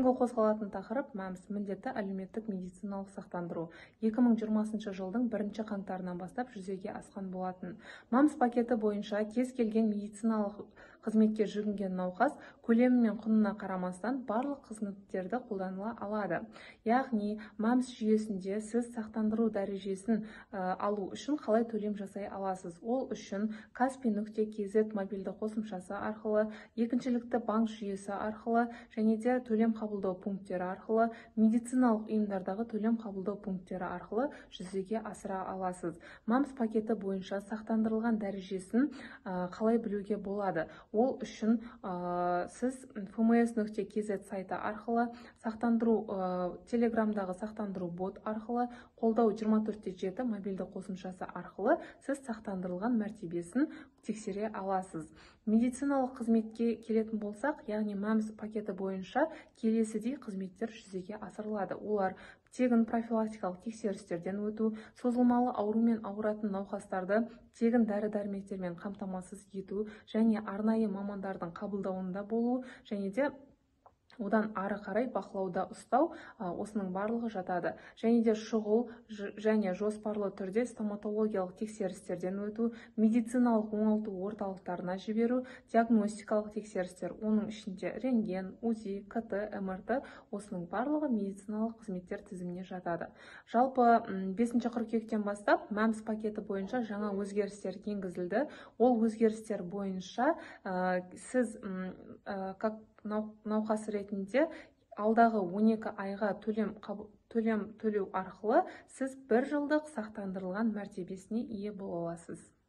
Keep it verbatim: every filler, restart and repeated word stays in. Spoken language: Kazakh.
Бүгінгі қозғалатын тақырып мәмс міндетті әлеуметтік медициналық сақтандыру екі мың жиырмасыншы жылдың бірінші қаңтарынан бастап жүзеге асқан болатын. мәмс пакеті бойынша кез келген медициналық қызметке жүгінген науқас көлемі мен құнына қарамастан барлық қызметтерді қолданыла алады. Яғни мәмс жүйесінде сіз сақтандыру дәрежесін ә, алу үшін қалай төлем жасай аласыз? Ол үшін каспи нүкте кз мобильді қосымшасы арқылы, екіншілікті банк жүйесі арқылы және де төлем қабылдау пункттері арқылы, медициналық ұйымдардағы төлем қабылдау пункттері арқылы жүзеге асыра аласыз. мәмс пакеті бойынша сақтандырылған дәрежесін ә, қалай білуге болады? Ол үшін ә, сіз эф эм эс нүкте кз сайты арқылы, сақтандыру ә, телеграмдағы сақтандыру бот арқылы, қолдау жиырма төрт те жеті мобильді қосымшасы арқылы сіз сақтандырылған мәртебесін тексере аласыз. Медициналық қызметке келетін болсақ, яғни мәмс пакеті бойынша келесідей қызметтер жүзеге асырылады. Олар тегін профилактикалық тексерістерден өту, созылмалы аурумен ауыратын науқастарды тегін дәрі-дәрмектермен қамтамасыз ету және арнайы мамандардың қабылдауында болу және де одан ары қарай бақылауда ұстау, осының барлығы жатады. Және де шұғыл және жоспарлы түрде стоматологиялық тексерістерден өту, медициналық оңалту орталықтарына жіберу, диагностикалық тексерістер, оның ішінде рентген, УЗИ, КТ, МРТ, осының барлығы медициналық қызметтер тізіміне жатады. Жалпы бесінші қыркүйектен бастап мәмс пакеті бойынша жаңа өзгерістер енгізілді. Ол өзгерістер бойынша ә, сіз ә, как науқас ретінде алдағы он екі айға төлем, төлем төлеу арқылы сіз бір жылдық сақтандырылған мәртебесіне ие бола аласыз.